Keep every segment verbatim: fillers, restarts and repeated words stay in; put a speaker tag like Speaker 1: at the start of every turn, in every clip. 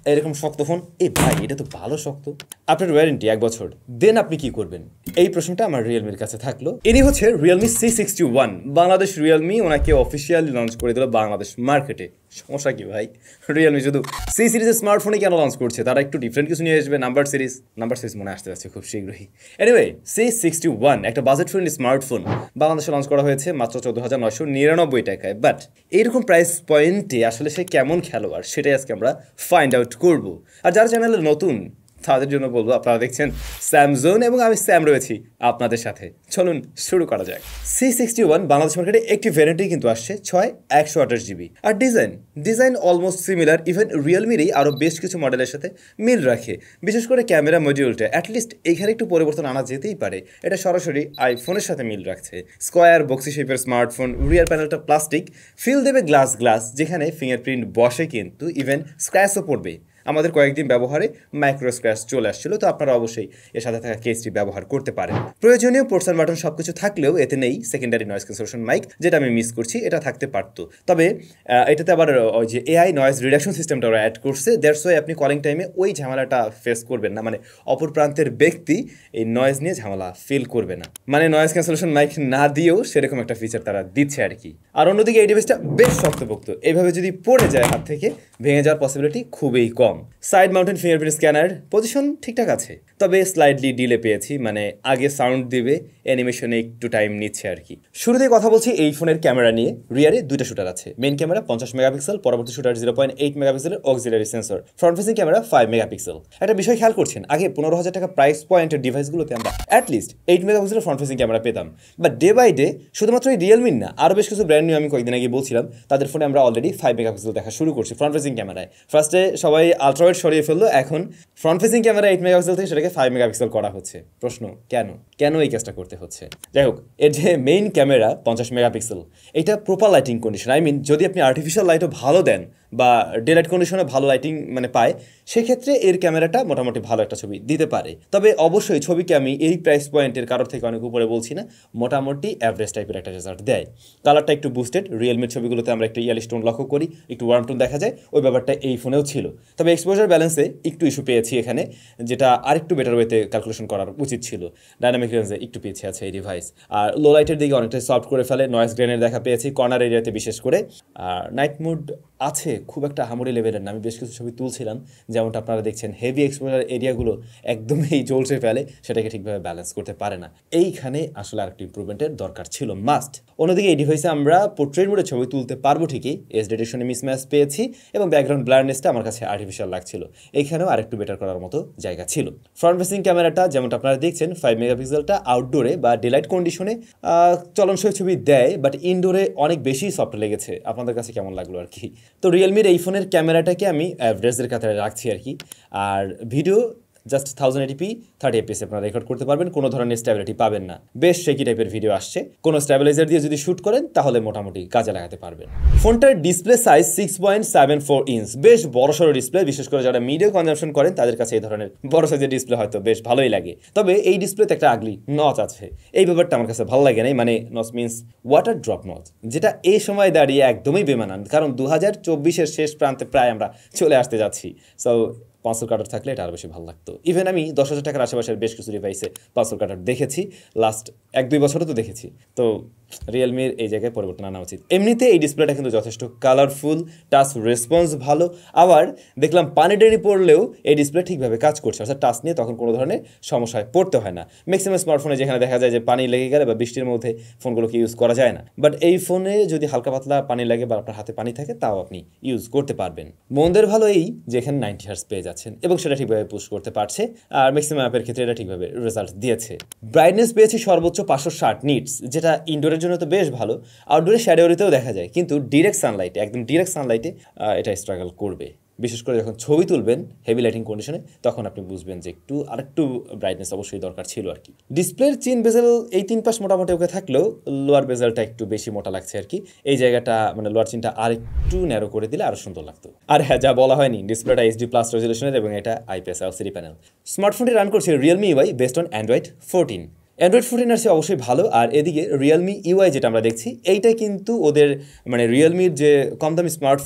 Speaker 1: এরকম শক্ত ফোন, এ ভাই এটা তো ভালো শক্ত, আপনার ওয়ারেন্টি এক বছর, দেন আপনি কি করবেন? এই প্রশ্নটা আমার রিয়েলমির কাছে থাকলো। ইনি হচ্ছে Realme C sixty one, Bangladesh Realme ওনাকে অফিসিয়ালি লঞ্চ করে দিল বাংলাদেশ মার্কেটে। সমস্যা কি ভাই, রিয়েলমি শুধু সি সিরিজের স্মার্টফোনই কেন লঞ্চ করছে? তারা একটু ডিফারেন্ট কিছু নিয়ে আসবে, নাম্বার সিরিজ নাম্বার সিরিজ মনে আসতে যাচ্ছে খুব শীঘ্রই। এনিওয়ে, সি সিক্সটি ওয়ান একটা বাজেট ফ্রেন্ডলি স্মার্টফোন বাংলাদেশে লঞ্চ করা হয়েছে মাত্র চোদ্দ হাজার নয়শো নিরানব্বই টাকায়। বাট এইরকম প্রাইস পয়েন্টে আসলে সে কেমন খেলোয়াড় সেটাই আজকে আমরা ফাইন্ড আউট করবো। আর যারা চ্যানেলে নতুন তাদের জন্য বলবো, আপনারা দেখছেন স্যামজোন এবং আমি স্যাম রয়েছি আপনাদের সাথে। চলুন শুরু করা যাক। সি সিক্সটি ওয়ান বাংলাদেশ মার্কেটে একটি ভ্যারিয়েন্টই কিন্তু আসছে, ছয় একশো আঠাশ জিবি। আর design design almost similar, even রিয়েলমিরই আরও বেশ কিছু মডেলের সাথে মিল রাখে। বিশেষ করে ক্যামেরা মডিউলটা অ্যাটলিস্ট এইখানে একটু পরিবর্তন আনা যেতেই পারে, এটা সরাসরি আইফোনের সাথে মিল রাখছে। স্কোয়ার বক্সি শেপের স্মার্টফোন, রিয়ার প্যানেলটা প্লাস্টিক, ফিল দেবে গ্লাস গ্লাস, যেখানে ফিঙ্গারপ্রিন্ট বসে কিন্তু ইভেন স্ক্র্যাচও পড়বে। আমাদের কয়েকদিন ব্যবহারে মাইক্রো স্ক্র্যাচ চলে আসছিল, তো আপনারা অবশ্যই এর সাথে থাকা কেসটি ব্যবহার করতে পারেন। প্রয়োজনীয় পোর্টস বাটন সব কিছু থাকলেও এতে নেই সেকেন্ডারি নয়েজ ক্যান্সেলেশন মাইক, যেটা আমি মিস করছি, এটা থাকতে পারতো। তবে এটাতে আবার ওই যে এআই নয়েজ রিডাকশন সিস্টেমটা ওরা অ্যাড করছে, দ্যাটস ওয়াই আপনি কলিং টাইমে ওই ঝামেলাটা ফেস করবেন না, মানে অপর প্রান্তের ব্যক্তি এই নয়েজ নিয়ে ঝামেলা ফিল করবে না, মানে নয়েজ ক্যান্সেলেশন মাইক না দিয়েও সেরকম একটা ফিচার তারা দিচ্ছে আর কি। আর অন্যদিকে এই ডিভাইসটা বেশ শক্তপোক্ত, এইভাবে যদি পড়ে যায় হাত থেকে ভেঙে যাওয়ার পসিবিলিটি খুবই কম। Side mounted fingerprint scanner, position ঠিকঠাক আছে, তবে স্লাইডলি ডিলে পেয়েছি, মানে আগে সাউন্ড দিবে, অ্যানিমেশনে একটু টাইম নিচ্ছে আর কি। শুরুতেই কথা বলছি এই ফোনের ক্যামেরা নিয়ে। রিয়ারে দুইটা শুটার আছে, মেইন ক্যামেরা পঞ্চাশ মেগাপিক্সেল, পরবর্তী শুটার জিরো পয়েন্ট এইট মেগাপিক্সেলের auxiliary sensor, front facing camera five megapixel. একটা বিষয় খেয়াল করছেন, আগে পনেরো হাজার টাকা প্রাইস পয়েন্টের ডিভাইসগুলোতে আমরা অ্যাটলিস্ট এইট মেগাপিক্সেলের ফ্রন্ট ফেসিং ক্যামেরা পেতাম, বাট ডে বাই ডে শুধুমাত্র এই রিয়েলমির না, আরও বেশ কিছু ব্র্যান্ড নিয়ে আমি কয়েকদিন আগে বলছিলাম, তাদের ফোনে আমরা অলরেডি ফাইভ মেগাপিক্সেল দেখা শুরু করছি ফ্রন্ট ফেসিং ক্যামেরায়। ফার্স্টে সবাই আলট্রাওয়াইড সরিয়ে ফেললো, এখন front facing camera eight megapixel থেকে সেটাকে ফাইভ মেগাপিক্সেল করা হচ্ছে। প্রশ্ন, কেন কেন এই কাজটা করতে হচ্ছে? যাই হোক, এর যে মেইন ক্যামেরা পঞ্চাশ মেগাপিক্সেল, এটা proper lighting condition, I mean যদি আপনি আর্টিফিশিয়াল লাইটও ভালো দেন বা ডে লাইট কন্ডিশনে ভালো লাইটিং মানে পায়, সেক্ষেত্রে এর ক্যামেরাটা মোটামুটি ভালো একটা ছবি দিতে পারে। তবে অবশ্যই ছবিকে আমি এই প্রাইস পয়েন্টের কারোর থেকে অনেক উপরে বলছি না, মোটামুটি অ্যাভারেজ টাইপের একটা রেজাল্ট দেয়। কালারটা একটু বুস্টেড, রিয়েলমির ছবিগুলোতে আমরা একটু ইয়ালি স্টোন লক্ষ্য করি, একটু ওয়ার্ম টোন দেখা যায়, ওই ব্যাপারটা এই ফোনেও ছিল। তবে এক্সপোজার ব্যালেন্সে একটু ইস্যু পেয়েছি এখানে, যেটা আরেকটু বেটার ওয়েতে ক্যালকুলেশন করার উচিত ছিল। ডাইনামিক রেঞ্জে একটু পিছিয়ে আছে এই ডিভাইস, আর লো লাইটের দিকে অনেকটাই সফট করে ফেলে, নয়েজ গ্রেনের দেখা পেয়েছি কর্নার এরিয়াতে বিশেষ করে। আর নাইট মুড আছে, খুব একটা হামরি লেভেলের না। আমি বেশ কিছু ছবি তুলছিলাম, যেমনটা আপনারা দেখছেন হেভি এক্সপোজার এরিয়াগুলো একদমই জ্বলছে ফেলে, সেটাকে ঠিকভাবে ব্যালেন্স করতে পারে না। এইখানে আসলে আরেকটু ইম্প্রুভমেন্টের দরকার ছিল মাস্ট। অন্যদিকে এই ডিভাইসে আমরা পোর্ট্রেট মোডে ছবি তুলতে পারবো ঠিকই, এস ডিটেকশনে মিসম্যাচ পেয়েছি এবং ব্যাকগ্রাউন্ড ব্লারনেসটা আমার কাছে আর্টিফিশিয়াল লাগছিল, এইখানেও আরেকটু বেটার করার মতো জায়গা ছিল। ফ্রন্ট ফেসিং ক্যামেরাটা যেমনটা আপনারা দেখছেন ফাইভ মেগাপিক্সেলটা আউটডোরে বা ডেলাইট কন্ডিশনে চলনসই ছবি দেয়, বাট ইনডোরে অনেক বেশি সফট লেগেছে। আপনাদের কাছে কেমন লাগলো আর কি? তো রিয়েলমির এই ফোনের ক্যামেরাটাকে আমি অ্যাভারেজের কাতারে রাখছি আর কি। আর video just thousand eighty p thirty FPS আপনারা রেকর্ড করতে পারবেন, কোনো ধরনের স্ট্যাবিলিটি পাবেন না। বেশ শেকি টাইপের ভিডিও আসছে, কোনো স্ট্যাবিলাইজার দিয়ে যদি শ্যুট করেন তাহলে মোটামুটি কাজে লাগাতে পারবেন। ফোনটার display size six point seven four inch, বেশ বড়সড় ডিসপ্লে। বিশেষ করে যারা মিডিয়া কনজাম্পশন করেন তাদের কাছে এই ধরনের বড় সাইজের ডিসপ্লে হয়তো বেশ ভালোই লাগে। তবে এই ডিসপ্লেতে একটা আগলি নচ আছে, এই ব্যাপারটা আমার কাছে ভালো লাগে নাই, মানে notch means water drop notch, যেটা এই সময় দাঁড়িয়ে একদমই বেমানান, কারণ দু হাজার চব্বিশের শেষ প্রান্তে প্রায় আমরা চলে আসতে যাচ্ছি। সো পাঁচশো কাটার থাকলে এটা আরও বেশি ভালো লাগতো। ইভেন আমি দশ হাজার টাকার আশেপাশের বেশ কিছু ডিভাইসে পাঁচশো কাটার দেখেছি, লাস্ট এক দুই বছরও তো দেখেছি। তো রিয়েলমির এই জায়গায় পরিবর্তন আনা উচিত। এমনিতে এই ডিসপ্লেটা কিন্তু যথেষ্ট কালারফুল, টাচ রেসপন্স ভালো, আবার দেখলাম পানি টানি পড়লেও এই ডিসপ্লে ঠিকভাবে কাজ করছে, অর্থাৎ টাচ নিয়ে তখন কোনো ধরনের সমস্যায় পড়তে হয় না। ম্যাক্সিমাম স্মার্টফোনে যেখানে দেখা যায় যে পানি লেগে গেলে বা বৃষ্টির মধ্যে ফোনগুলোকে ইউজ করা যায় না, বাট এই ফোনে যদি হালকা পাতলা পানি লাগে বা আপনার হাতে পানি থাকে তাও আপনি ইউজ করতে পারবেন। মন্দের ভালো এই যে এখানে নাইনটি হার্টজ পেয়ে যাচ্ছেন এবং সেটা ঠিকভাবে পুশ করতে পারছে, আর ম্যাক্সিমাম অ্যাপের ক্ষেত্রে এটা ঠিকভাবে রেজাল্ট দিয়েছে। ব্রাইটনেস পেয়েছি সর্বোচ্চ পাঁচশো ষাট নিটস, যেটা ইনডোরের জন্য তো বেশ ভালো, আউটডোরে শ্যাডোরিতেও দেখা যায়, কিন্তু ডিরেক্ট সানলাইটে একদম ডিরেক্ট সানলাইটে এটা স্ট্রাগল করবে। বিশেষ করে যখন ছবি তুলবেন হেভি লাইটিং কন্ডিশনে, তখন আপনি বুঝবেন যে একটু আরেকটু ব্রাইটনেস অবশ্যই দরকার ছিল আর কি। ডিসপ্লের চিন বেজেল এই তিন পাশ মোটামুটি ওকে থাকলেও লোয়ার বেজেলটা একটু বেশি মোটা লাগছে আর কি। এই জায়গাটা মানে লোয়ার চিনটা আর একটু ন্যারো করে দিলে আরও সুন্দর লাগতো। আর হ্যাঁ, যা বলা হয়নি, ডিসপ্লেটা এইচডি প্লাস রেজলিউশনের এবং এটা আইপিএস এলসিডি প্যানেল। স্মার্টফোনটি রান করছে Realme UI based on Android fourteen. Android fourteen আর সে অবশ্যই ভালো। আর এদিকে রিয়েলমি ইউআই যেটা আমরা দেখছি, এইটা কিন্তু ওদের মানে রিয়েলমির যে কম দামি স্মার্টফোন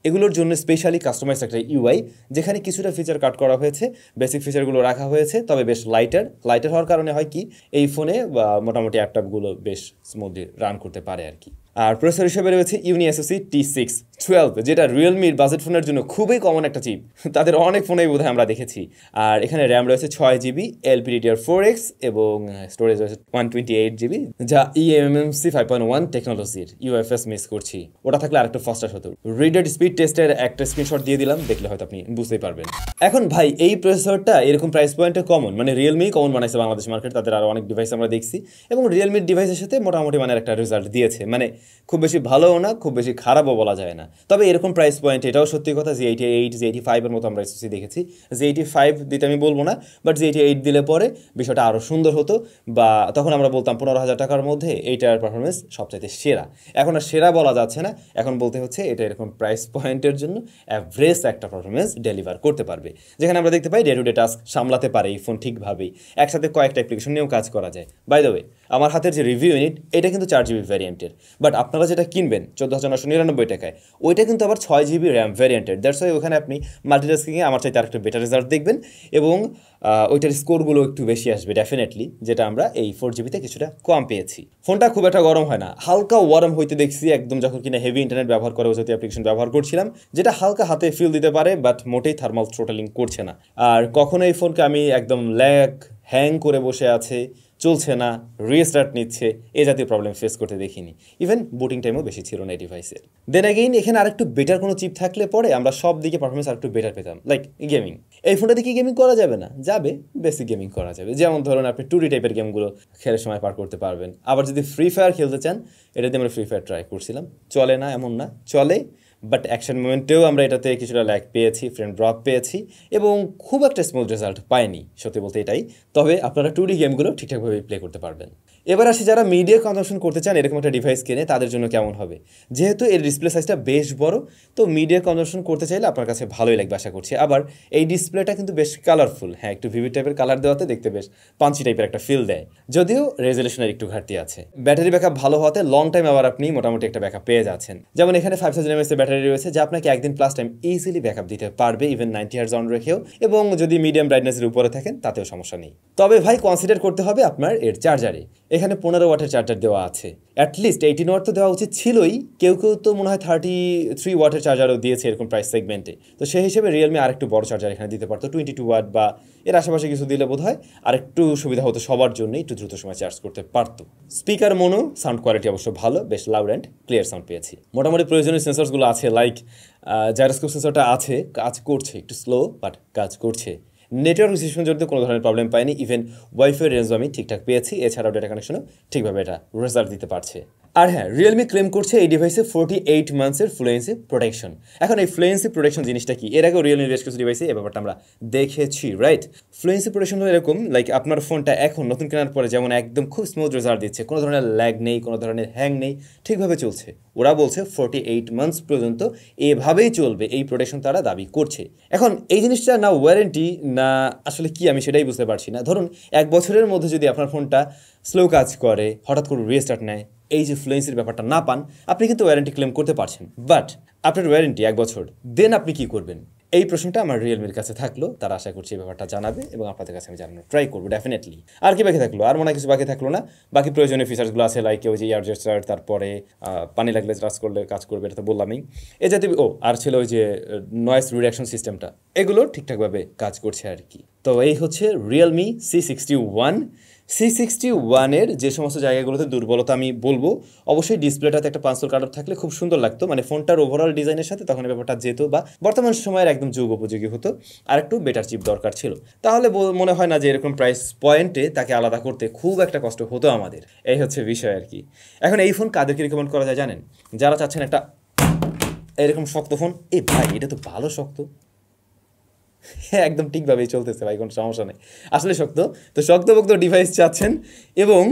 Speaker 1: এগুলোর জন্য স্পেশালি কাস্টমাইজ একটা ইউআই, যেখানে কিছুটা ফিচার কাট করা হয়েছে, বেসিক ফিচারগুলো রাখা হয়েছে, তবে বেশ লাইটার লাইটার হওয়ার কারণে হয় কি এই ফোনে মোটামুটি অ্যাপটপগুলো বেশ স্মুথলি রান করতে পারে আর কি। আর প্রসেসর হিসেবে রয়েছে Unisoc T six twelve, যেটা রিয়েলমির বাজেট ফোনের জন্য খুবই কমন একটা চিপ, তাদের অনেক ফোনেই বোধহয় আমরা দেখেছি। আর এখানে র্যাম রয়েছে ছয় জিবি এলপিডিডিআর ফোর এক্স এবং স্টোরেজ রয়েছে ওয়ান টোয়েন্টি এইট জিবি, যা ইএমএমসি ফাইভ পয়েন্ট ওয়ান টেকনোলজির ইউএফএস মিস করছি, ওটা থাকলে আরেকটু ফাস্টার হতো। রিডার স্পিড টেস্টের একটা স্ক্রিনশট দিয়ে দিলাম, দেখলে হয়তো আপনি বুঝতেই পারবেন। এখন ভাই এই প্রসেসরটা এরকম প্রাইস পয়েন্টে কমন, মানে রিয়েলমি কমন বানাইছে বাংলাদেশ মার্কেট, তাদের আরও অনেক ডিভাইস আমরা দেখছি এবং রিয়েলমির ডিভাইসের সাথে মোটামুটি মানে একটা রেজাল্ট দিয়েছে, মানে খুব বেশি ভালোও না খুব বেশি খারাপও বলা যায় না। তবে এরকম প্রাইস পয়েন্ট এটাও সত্যি কথা, জি এইটি এইট জি এইটি ফাইভের মতো আমরা এসএসসি দেখেছি, জি এইটি ফাইভ দিতে আমি বলবো না, বাট জি এইটি এইট দিলে পরে বিষয়টা আরও সুন্দর হতো, বা তখন আমরা বলতাম পনেরো হাজার টাকার মধ্যে এইটার পারফরমেন্স সবচাইতে সেরা। এখন আর সেরা বলা যাচ্ছে না, এখন বলতে হচ্ছে এটা এরকম প্রাইস পয়েন্টের জন্য অ্যাভারেজ একটা পারফরমেন্স ডেলিভার করতে পারবে, যেখানে আমরা দেখতে পাই ডে টু ডে টাস্ক সামলাতে পারে এই ফোন ঠিকভাবেই, একসাথে কয়েকটা অ্যাপ্লিকেশন নিয়েও কাজ করা যায়। বাই দ্য ওয়ে, আমার হাতের যে রিভিউ ইউনিট এটা কিন্তু চার জিবি ভ্যারিয়েন্টের, বাট আপনারা যেটা কিনবেন চোদ্দ হাজার নশো নিরানব্বই টাকায় ওইটা কিন্তু আবার ছয় জিবি র্যাম ভ্যারিয়েন্টের। দ্যাটস ওয়াই ওখানে আপনি মাল্টিটাস্কিংয়ে আমার চাইতে আরেকটু বেটার রেজাল্ট দেখবেন এবং ওইটার স্কোরগুলো একটু বেশি আসবে ডেফিনেটলি, যেটা আমরা এই ফোর জিবিতে কিছুটা কম পেয়েছি। ফোনটা খুব একটা গরম হয় না, হালকা ওয়ার্ম হইতে দেখছি একদম যখন কিনা হেভি ইন্টারনেট ব্যবহার করে ওই অ্যাপ্লিকেশন ব্যবহার করছিলাম, যেটা হালকা হাতে ফিল দিতে পারে বাট মোটেই থার্মাল থ্রোটলিং করছে না। আর কখনো এই ফোনকে আমি একদম ল্যাগ হ্যাং করে বসে আছে, চলছে না, রিস্টার্ট নিচ্ছে, এ জাতীয় প্রবলেম ফেস করতে দেখিনি। ইভেন বুটিং টাইমও বেশি ছিল না এই ডিভাইসের। দেন অ্যাগেইন এখানে আরেকটু বেটার কোনো চিপ থাকলে পরে আমরা সব দিকে পারফরমেন্স আরেকটু বেটার পেতাম, লাইক গেমিং। এই ফোনটা দিয়ে কি গেমিং করা যাবে না? যাবে, বেসিক গেমিং করা যাবে, যেমন ধরুন আপনি টু ডি টাইপের গেমগুলো খেলে সময় পার করতে পারবেন। আবার যদি ফ্রি ফায়ার খেলতে চান, এটা দিয়ে আমরা ফ্রি ফায়ার ট্রাই করছিলাম, চলে না এমন না, চলে, বাট অ্যাকশন মোমেন্টেও আমরা এটাতে কিছুটা ল্যাগ পেয়েছি, ফ্রেম ড্রপ পেয়েছি এবং খুব একটা স্মুথ রেজাল্ট পাইনি সত্যি বলতে এটাই। তবে আপনারা টু ডি গেমগুলো ঠিকঠাকভাবে প্লে করতে পারবেন। এবার আসি যারা মিডিয়া কনজাম্পশন করতে চান এরকম একটা ডিভাইস কিনে তাদের জন্য কেমন হবে। যেহেতু এর ডিসপ্লে সাইজটা বেশ বড়, তো মিডিয়া কনজাম্পশন করতে চাইলে আপনার কাছে ভালোই লাগবে আশা করছি। আবার এই ডিসপ্লেটা কিন্তু বেশ কালারফুল, হ্যাঁ একটু ভিভিড টাইপের কালার দেওয়াতে দেখতে বেশ পাঞ্চি টাইপের একটা ফিল দেয়, যদিও রেজলিউশনের একটু ঘাটতি আছে। ব্যাটারি ব্যাকআপ ভালো হওয়াতে লং টাইম আবার আপনি মোটামুটি একটা ব্যাকআপ পেয়ে যাচ্ছেন। যেমন এখানে ফাইভ থাউজেন্ড এমএএস এর ব্যাটারি রয়েছে, যা আপনাকে একদিন প্লাস টাইম ইজিলি ব্যাকআপ দিতে পারবে, ইভেন নাইনটি হার্জ অন রেখেও, এবং যদি মিডিয়াম ব্রাইটনেসের উপরে থাকেন তাতেও সমস্যা নেই। তবে ভাই কনসিডার করতে হবে আপনার এর চার্জারে, এখানে পনেরো ওয়াটের চার্জার দেওয়া আছে, অ্যাটলিস্ট এইটিন ওয়াট তো দেওয়া উচিত ছিলই, কেউ কেউ তো মনে হয় থার্টি থ্রি ওয়াটের চার্জারও দিয়েছে এরকম প্রাইস সেগমেন্টে। তো সেই হিসেবে রিয়েলমি আরেকটু বড় চার্জার এখানে দিতে পারতো, টোয়েন্টি টু ওয়াট বা এর আশেপাশে কিছু দিলে বোধ হয় আরেকটু সুবিধা হতো, সবার জন্য একটু দ্রুত সময় চার্জ করতে পারতো। স্পিকার মোনো, সাউন্ড কোয়ালিটি অবশ্য ভালো, বেশ লাউড অ্যান্ড ক্লিয়ার সাউন্ড পেয়েছি। মোটামুটি প্রয়োজনীয় সেন্সরসগুলো আছে, লাইক জাইরোস্কোপ সেন্সরটা আছে, কাজ করছে, একটু স্লো বাট কাজ করছে। নেটওয়ার্ক রিসিপশন জন্য কোনো ধরনের প্রবলেম পাইনি, ইভেন ওয়াইফাই রেঞ্জও আমি ঠিকঠাক পেয়েছি, এছাড়াও ডেটা কানেকশনও ঠিকভাবে এটা রেজাল্ট দিতে পারছে। আর হ্যাঁ, রিয়েলমি ক্লেম করছে এই ডিভাইসে ফোর্টি এইট মান্থসের ফ্লুয়েন্সি প্রোটেকশন। এখন এই ফ্লুয়েন্সি প্রোটেকশন জিনিসটা কি, এর আগেও রিয়েলমি বেশ কিছু ডিভাইসে এই ব্যাপারটা আমরা দেখেছি, রাইট? ফ্লুয়েন্সি প্রোটেকশন হলো এরকম, লাইক আপনার ফোনটা এখন নতুন কেনার পরে যেমন একদম খুব স্মুথ রেজাল্ট দিচ্ছে, কোনো ধরনের ল্যাগ নেই, কোনো ধরনের হ্যাং নেই, ঠিকভাবে চলছে। ওরা বলছে ফোর্টি এইট মান্থস পর্যন্ত এভাবেই চলবে, এই প্রোটেকশন তারা দাবি করছে। এখন এই জিনিসটা না ওয়ারেন্টি না আসলে কি আমি সেটাই বুঝতে পারছি না। ধরুন এক বছরের মধ্যে যদি আপনার ফোনটা স্লো কাজ করে, হঠাৎ করে রিস্টার্ট নেয়, এই যে ফ্লুয়েন্সির ব্যাপারটা না পান, আপনি কিন্তু ওয়ারেন্টি ক্লেম করতে পারছেন, বাট আপনার ওয়ারেন্টি এক বছর, দেন আপনি কি করবেন? এই প্রশ্নটা আমার রিয়েলমির কাছে থাকলো, তারা আশা করছি এই ব্যাপারটা জানাবে এবং আপনাদের কাছে আমি জানানোর ট্রাই করবো ডেফিনেটলি। আর কি বাকি থাকলো? আর মনে হয় কিছু বাকি থাকলো না। বাকি প্রয়োজনীয় ফিচার্সগুলো আছে, লাইক ওই যে ইয়ার জেস্টার, তারপরে পানি লাগলে কাজ করলে কাজ করবে, এটা তো বললামই। এ জাতীয় ও আর ছিল ওই যে নয়েজ রিডাকশন সিস্টেমটা, এগুলো ঠিকঠাকভাবে কাজ করছে আর কি। তো এই হচ্ছে Realme C sixty one. C sixty ওয়ানের যে সমস্ত জায়গাগুলোতে দুর্বলতা আমি বলবো, অবশ্যই ডিসপ্লেটাতে একটা পাঁচশোর কাটার থাকলে খুব সুন্দর লাগতো, মানে ফোনটার ওভারঅল ডিজাইনের সাথে তখন ব্যাপারটা যেত বা বর্তমান সময়ের একদম যুগ উপযোগী হতো। আর একটু বেটার চিপ দরকার ছিল, তাহলে মনে হয় না যে এরকম প্রাইস পয়েন্টে তাকে আলাদা করতে খুব একটা কষ্ট হতো আমাদের। এই হচ্ছে বিষয় আর কি। এখন এই ফোন কাদেরকে রিকমেন্ড করা যায় জানেন? যারা চাচ্ছেন একটা এরকম শক্ত ফোন, এই ভাই এটা তো ভালো শক্ত, হ্যাঁ একদম ঠিকভাবেই চলতেছে ভাই, কোনো সমস্যা নেই, আসলে শক্ত। তো শক্তপোক্ত ডিভাইস চাচ্ছেন এবং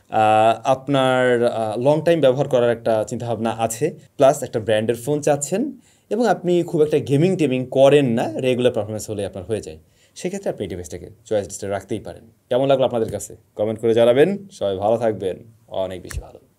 Speaker 1: আপনার লং টাইম ব্যবহার করার একটা চিন্তাভাবনা আছে, প্লাস একটা ব্র্যান্ডের ফোন চাচ্ছেন এবং আপনি খুব একটা গেমিং টেমিং করেন না, রেগুলার পারফরমেন্স হলে আপনার হয়ে যায়, সেক্ষেত্রে আপনি এই ডিভাইসটাকে চয়েস লিস্টে রাখতেই পারেন। কেমন লাগলো আপনাদের কাছে কমেন্ট করে জানাবেন। সবাই ভালো থাকবেন, অনেক বেশি ভালো।